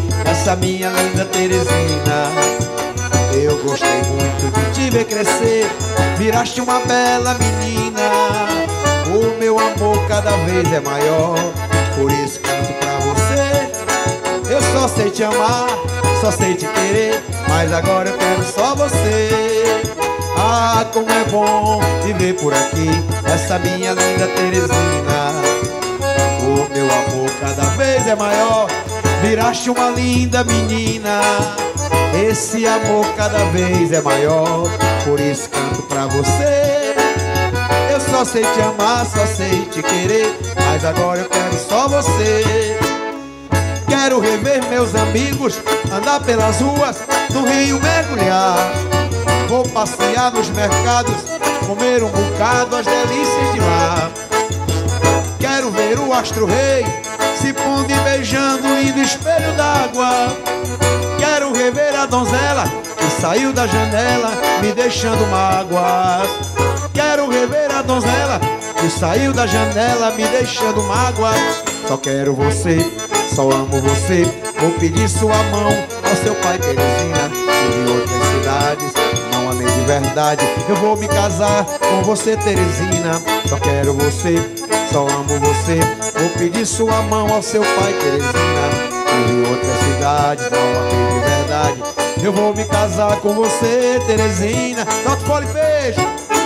essa minha linda Teresina. Eu gostei muito de te ver crescer, viraste uma bela menina. O meu amor cada vez é maior, por isso canto pra você. Eu só sei te amar, só sei te querer, mas agora eu quero só você. Ah, como é bom viver por aqui, essa minha linda Teresina. O meu amor cada vez é maior, viraste uma linda menina. Esse amor cada vez é maior, por isso canto pra você. Eu só sei te amar, só sei te querer, mas agora eu quero só você. Quero rever meus amigos, andar pelas ruas, no rio mergulhar. Vou passear nos mercados, comer um bocado, as delícias de lá. Quero ver o astro-rei se pondo e beijando o lindo espelho d'água. Quero rever a donzela que saiu da janela, me deixando mágoas. Quero rever a donzela que saiu da janela, me deixando mágoas. Só quero você, só amo você. Vou pedir sua mão ao seu pai, Teresina. E de outras cidades não amei de verdade. Eu vou me casar com você, Teresina. Só quero você, só amo você. Vou pedir sua mão ao seu pai, Teresina. E de outras cidades não amei de verdade. Eu vou me casar com você, Teresina. Solta o fole, peixe.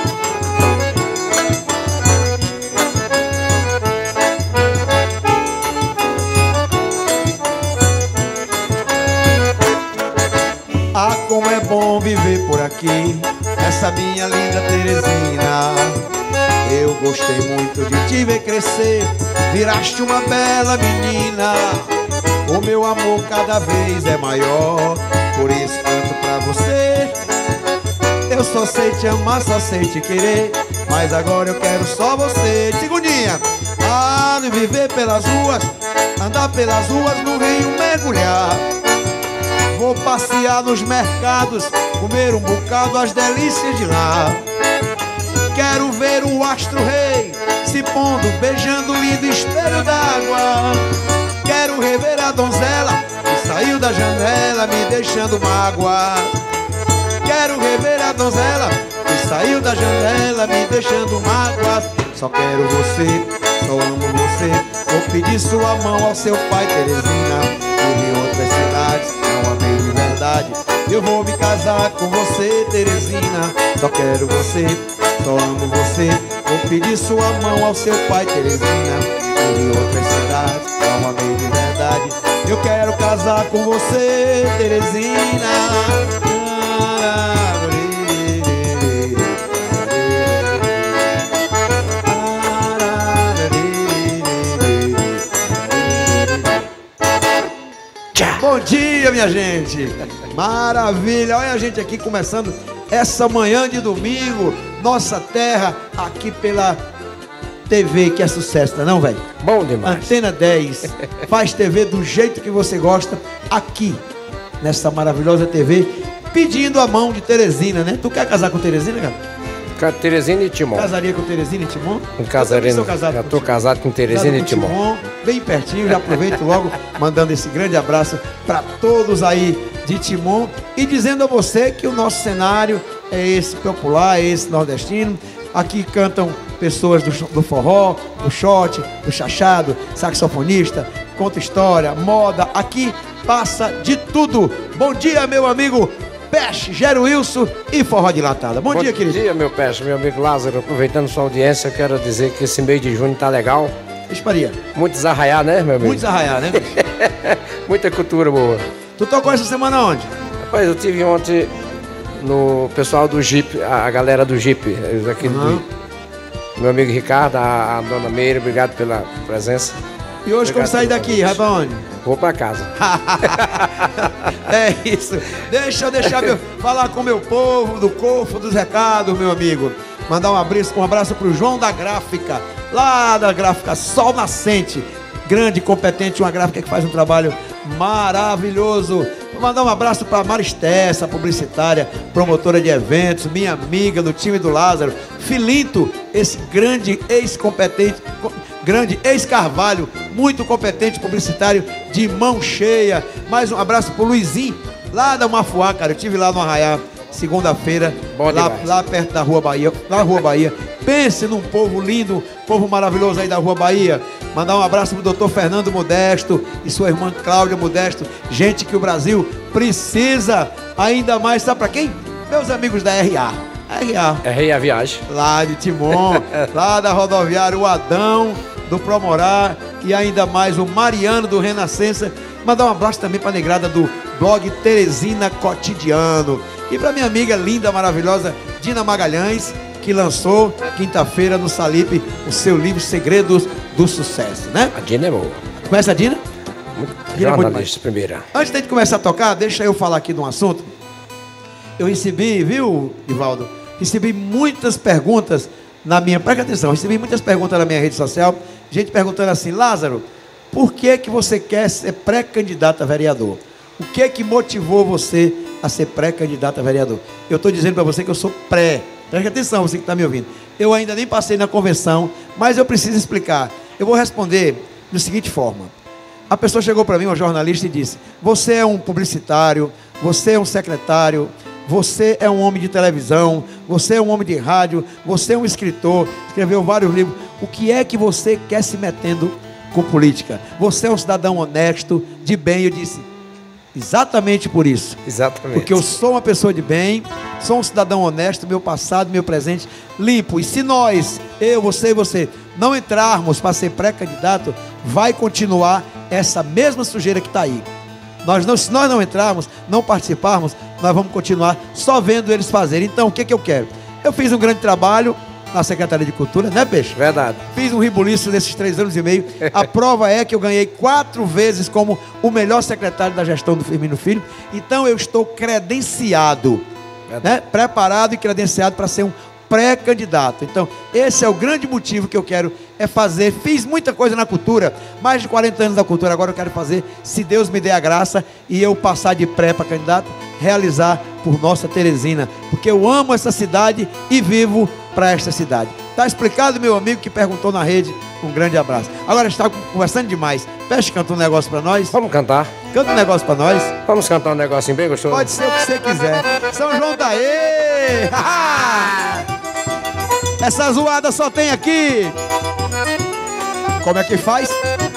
Ah, como é bom viver por aqui, essa minha linda Teresina. Eu gostei muito de te ver crescer, viraste uma bela menina. O meu amor cada vez é maior, por isso canto pra você. Eu só sei te amar, só sei te querer, mas agora eu quero só você. Segundinha. Ah, de viver pelas ruas, andar pelas ruas, no rio mergulhar. Vou passear nos mercados, comer um bocado, as delícias de lá. Quero ver o astro-rei se pondo, beijando o lindo espelho d'água. Quero rever a donzela que saiu da janela, me deixando mágoa. Quero rever a donzela que saiu da janela, me deixando mágoa. Só quero você, só amo você. Vou pedir sua mão ao seu pai, Teresina. Em outras cidades não amei de verdade. Eu vou me casar com você, Teresina. Só quero você, só amo você. Vou pedir sua mão ao seu pai, Teresina. Em outras cidades não amei de verdade. Eu quero casar com você, Teresina. Bom dia, minha gente. Maravilha. Olha a gente aqui começando essa manhã de domingo. Nossa terra aqui pela TV, que é sucesso, não, velho? Bom demais. Antena 10 faz TV do jeito que você gosta, aqui nessa maravilhosa TV, pedindo a mão de Teresina, né? Tu quer casar com Teresina, cara? Teresina e Timon. Casaria com Teresina e Timon? Já tô casado com Teresina e Timon. Bem pertinho, já aproveito logo mandando esse grande abraço para todos aí de Timon e dizendo a você que o nosso cenário é esse popular, é esse nordestino. Aqui cantam pessoas do forró, do shot, do chachado, saxofonista, conta história, moda. Aqui passa de tudo. Bom dia, meu amigo Peixe, Gero Wilson e Forró de Latada. Bom dia, querido. Bom dia, meu Peixe, meu amigo Lázaro. Aproveitando sua audiência, quero dizer que esse mês de junho tá legal. Maria. Muitos arraiar, né, meu amigo? Muitos arraiar, né? Muita cultura boa. Tu tocou essa semana onde? Rapaz, eu tive ontem no pessoal do Jeep, a galera do Jeep, aqui do meu amigo Ricardo, a dona Meire, obrigado pela presença. E hoje, como sair daqui, vai pra onde? Vou pra casa. É isso. Deixa eu falar com o meu povo do Corfo dos Recados, meu amigo. Mandar um abraço pro João da Gráfica, lá da Gráfica Sol Nascente. Grande, competente, uma gráfica que faz um trabalho maravilhoso. Vou mandar um abraço para Maristessa, publicitária, promotora de eventos, minha amiga do time do Lázaro. Filinto, esse grande ex-competente, grande ex-Carvalho, muito competente publicitário, de mão cheia. Mais um abraço pro Luizinho, lá da Mafuá, cara. Eu estive lá no Arraiá, segunda-feira, lá perto da Rua Bahia, na Rua Bahia. Pense num povo lindo, povo maravilhoso aí da Rua Bahia. Mandar um abraço pro doutor Fernando Modesto e sua irmã Cláudia Modesto. Gente que o Brasil precisa ainda mais, sabe pra quem? Meus amigos da RA. RA Viagem. Lá de Timon, lá da rodoviária, o Adão do Promorá e ainda mais o Mariano do Renascença. Mandar um abraço também pra negrada do blog Teresina Cotidiano. E pra minha amiga linda, maravilhosa, Dina Magalhães, que lançou quinta-feira no Salip o seu livro Segredos do Sucesso, né? A Dina é boa. Conhece a Dina? Jornalista primeira. Antes de começar a tocar, deixa eu falar aqui de um assunto. Eu recebi, viu, Ivaldo? Recebi muitas perguntas na minha... Presta atenção, recebi muitas perguntas na minha rede social. Gente perguntando assim: Lázaro, por que você quer ser pré-candidato a vereador? O que motivou você a ser pré-candidato a vereador? Eu estou dizendo para você que eu sou pré. Presta atenção, você que está me ouvindo. Eu ainda nem passei na convenção, mas eu preciso explicar. Eu vou responder da seguinte forma. A pessoa chegou para mim, uma jornalista, e disse: você é um publicitário, você é um secretário, você é um homem de televisão, você é um homem de rádio, você é um escritor, escreveu vários livros. O que é que você quer se metendo com política? Você é um cidadão honesto, de bem. Eu disse: exatamente por isso. Exatamente. Porque eu sou uma pessoa de bem, sou um cidadão honesto, meu passado, meu presente, limpo. E se nós, eu, você e você, não entrarmos para ser pré-candidato, vai continuar essa mesma sujeira que está aí. Se nós não entrarmos, não participarmos, nós vamos continuar só vendo eles fazerem. Então, o que eu quero? Eu fiz um grande trabalho na Secretaria de Cultura, né, Peixe? Verdade. Fiz um ribuliço nesses 3 anos e meio. A prova é que eu ganhei 4 vezes como o melhor secretário da gestão do Firmino Filho. Então eu estou credenciado, né? Preparado e credenciado para ser um pré-candidato. Então esse é o grande motivo que eu quero fazer. Fiz muita coisa na cultura, mais de 40 anos da cultura. Agora eu quero fazer, se Deus me der a graça e eu passar de pré para candidato, realizar por nossa Teresina, porque eu amo essa cidade e vivo para esta cidade. Tá explicado, meu amigo que perguntou na rede? Um grande abraço. Agora está conversando demais. Peixe, canta um negócio para nós. Vamos cantar. Canta um negócio para nós. Vamos cantar um negocinho bem gostoso. Pode ser o que você quiser. São João daí. Essa zoada só tem aqui. Como é que faz?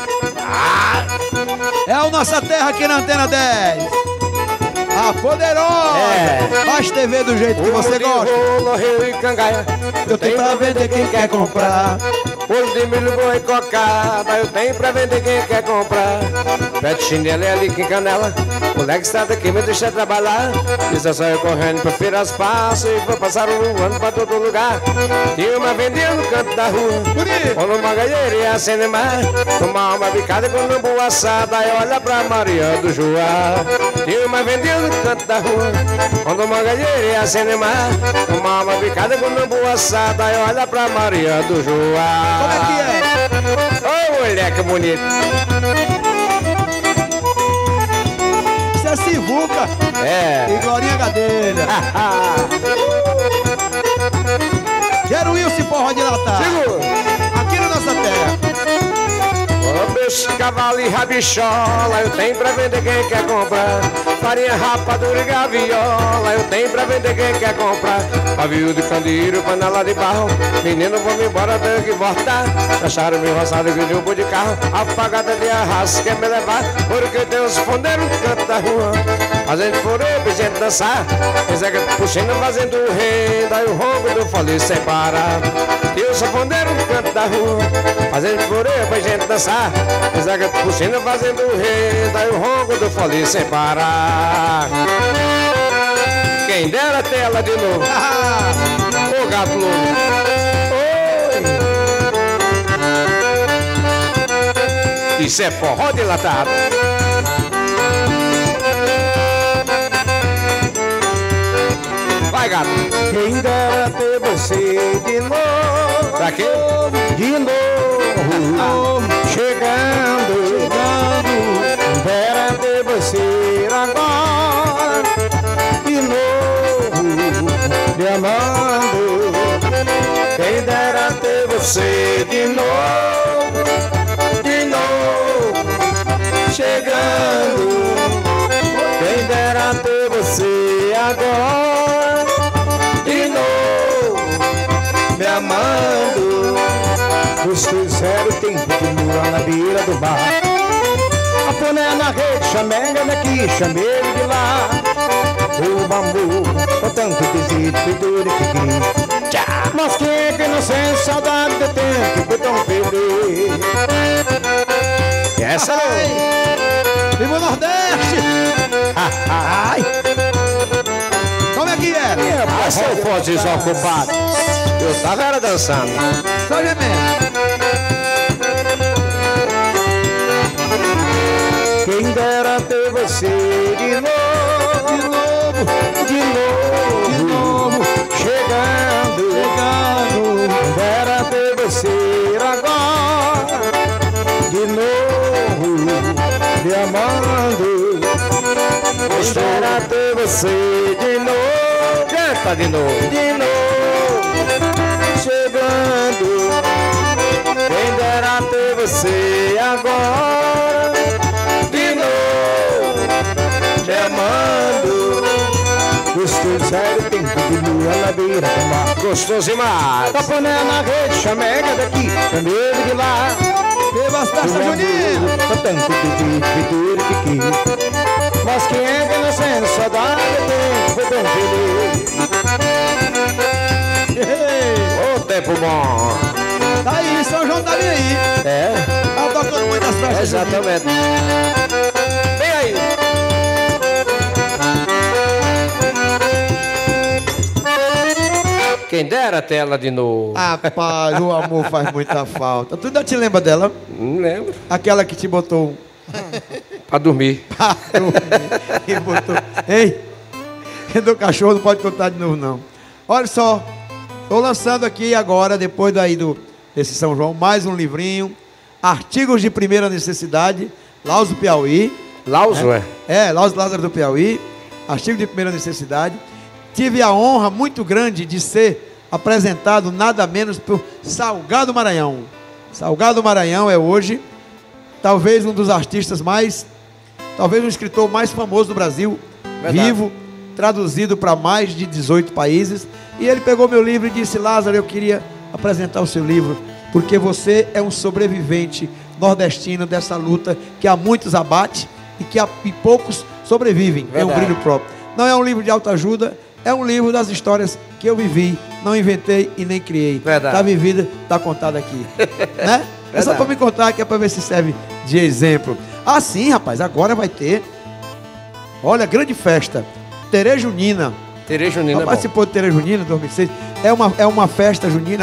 É a nossa terra aqui na Antena 10. A poderosa. Faz TV do jeito que você gosta. Rio e cangaia. Eu tenho pra vender quem quer comprar. Olho de milho, boi e cocada. Eu tenho pra vender quem quer comprar. Pede chinelo ali em canela. Moleque está daqui, me deixa trabalhar. Isso é só eu correndo, prefiro as passos. E vou passar um ano pra todo lugar. Tinha uma vendinha no canto da rua. Quando uma galheira ia cinemar. Tomar uma bicada com um umbu assado. Aí olha pra Maria do Joá. Tinha uma vendinha no canto da rua. Quando uma galheira ia cinemar. Tomar uma bicada com um umbu assado. Aí olha pra Maria do Joá. Como é que é? Ô, moleque bonito. Isso é Sivuca. É. E Glorinha Gadelha. Quero Wilson Forró de Natal. Segura. Aqui na nossa terra. Peixe, cavalo e rabichola, eu tenho pra vender quem quer comprar. Farinha, rapadura e gaviola, eu tenho pra vender quem quer comprar. Pavio de candeeiro, panela de barro. Menino, vamos embora, tenho que voltar. Acharam meu roçado que deu de carro. Apagada de arraso, quer me levar. Porque tem uns fondeiros no canto da rua. Fazendo furê, pra gente dançar. Ezeca puxando, fazendo renda. Aí o ronco do fole sem parar. E os fondeiros no canto da rua. Fazendo furê, pra gente dançar. Ezeca puxando, fazendo renda. Aí o ronco do fole sem parar. Quem dera tela de novo. Ô gato louco. Oi. Isso é forró dilatado. Vai, gato. Quem dera ter você de novo. Pra quê? De novo. Chegando. Dera ter você agora. De novo. Me amando. Quem dera ter você de novo. chegando. Quem dera ter você agora de novo me amando. Gostoso zero tempo de lua na beira do bar. A boné na rede, chamega daqui, chamei de lá. O bambu, com tanto desejo, foi duro que quis. Mas quem é que não sente saudade do tempo que foi tão feliz? Essa não. Viva o Nordeste! Ai! Como é que é? Ah, seu forte desocupado. Eu tava era dançando. Só gemendo. Quem dera ter você de novo, de novo, chegando. Quem dera ter você agora, de novo, me amando. Quem dera ter você de novo, Canta de novo. chegando. Quem dera ter você agora, de novo, me amando. Gostoso zero tempo de lua na beira do mar. Gostoso demais. Caponé na rede, chamega daqui, chamego de lá. Viva as festas juninas! Com tanto desejo, foi duro que quis. Mas quem é que não sente saudade do tempo foi tão feliz? Ô, tempo bom. Tá aí, São João tá bem aí. É? Tá tocando muitas festas juninas. Exatamente. Vem aí. Quem dera tela de novo. Rapaz, o amor faz muita falta. Tu ainda te lembra dela? Não lembro. Aquela que te botou Pra dormir. pra dormir e botou... Ei, do cachorro não pode contar de novo, não. Olha só, tô lançando aqui agora, depois desse São João, mais um livrinho. Artigos de primeira necessidade, Laus do Piauí. Lauso, é? É, Laus Lázaro do Piauí. Artigo de primeira necessidade. Tive a honra muito grande de ser apresentado nada menos por Salgado Maranhão. Salgado Maranhão é hoje talvez um dos artistas talvez um escritor mais famoso do Brasil, Verdade. vivo, traduzido para mais de 18 países. E ele pegou meu livro e disse: Lázaro, eu queria apresentar o seu livro, porque você é um sobrevivente nordestino dessa luta que há muitos abate e poucos sobrevivem. É um Verdade. brilho próprio. Não é um livro de autoajuda, é um livro das histórias que eu vivi, não inventei e nem criei. Verdade. Tá vivida, tá contada aqui. Né? É só para me contar que é para ver se serve de exemplo. Ah, sim, rapaz, agora vai ter. Olha, grande festa. Terê Junina. Terê Junina é bom. Participou de Terê Junina 2006. É uma festa junina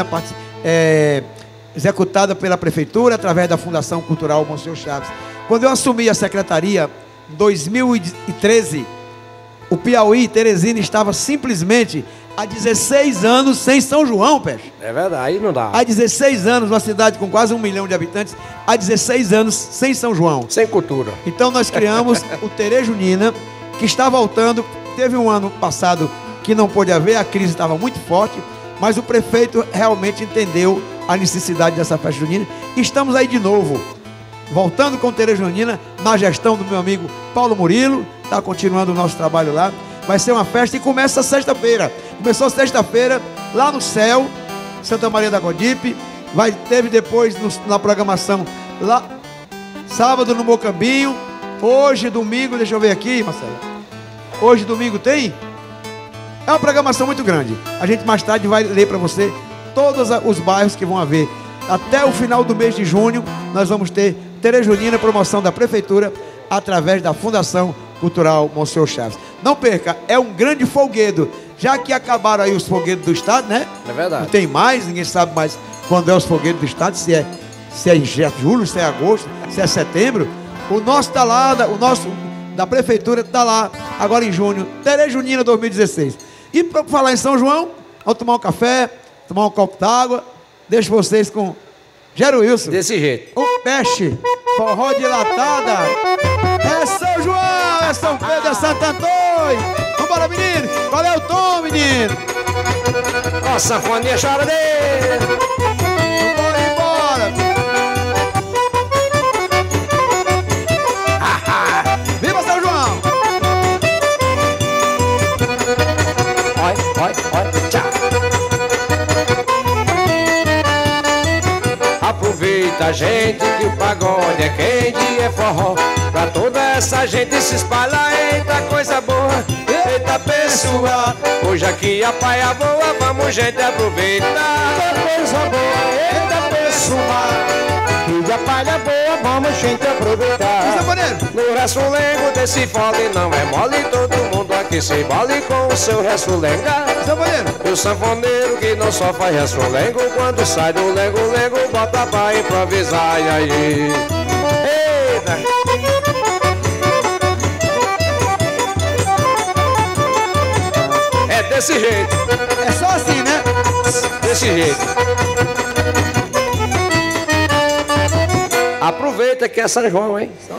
executada pela prefeitura através da Fundação Cultural Monsenhor Chaves. Quando eu assumi a secretaria em 2013, o Piauí, Teresina, estava simplesmente há 16 anos sem São João, Peixe. É verdade, aí não dá. Há 16 anos, uma cidade com quase 1 milhão de habitantes, há 16 anos sem São João. Sem cultura. Então nós criamos o Terê Junina, que está voltando. Teve um ano passado que não pôde haver, a crise estava muito forte, mas o prefeito realmente entendeu a necessidade dessa festa junina. E estamos aí de novo, voltando com o Terê Junina, na gestão do meu amigo Paulo Murilo. Está continuando o nosso trabalho lá. Vai ser uma festa e começa sexta-feira. Começou sexta-feira lá no céu, Santa Maria da Godipe. Teve depois na programação lá, sábado no Mocambinho. Hoje, domingo, deixa eu ver aqui, Marcelo. Hoje, domingo, tem? É uma programação muito grande. A gente mais tarde vai ler para você todos os bairros que vão haver. Até o final do mês de junho, nós vamos ter Terê Junina, promoção da Prefeitura, através da Fundação Cultural Monsenhor Chaves. Não perca, é um grande folguedo. Já que acabaram aí os folguedos do Estado, né? É verdade. Não tem mais, ninguém sabe mais quando é os folguedos do Estado, se é em julho, se é agosto, se é setembro. O nosso está lá, o nosso da Prefeitura está lá, agora em junho, Terê Junina 2016. E para falar em São João, vamos tomar um café, tomar um copo d'água. Deixo vocês com Gero Wilson. Desse jeito. O Peixe, forró de latada. É São João, é São Pedro, é Santo Antônio. Vambora, menino. Qual é o tom, menino? Ó, a sanfoninha chora dele. Vambora, embora. a gente que o pagode é quente, é forró. Pra toda essa gente se espalhar, eita coisa boa, eita pessoal. Hoje aqui a paia voa, vamos gente aproveitar. Eita coisa boa, eita pessoal. Que a palha boa, vamos gente aproveitar. No ressulengo desse fole não é mole, todo mundo aqui se mole com o seu ressulenga. E o sanfoneiro que não só faz ressulengo, quando sai do lengo-lengo, bota pra improvisar, e aí? Eita! É desse jeito. É só assim, né? Desse jeito. Aproveita que é São João, hein?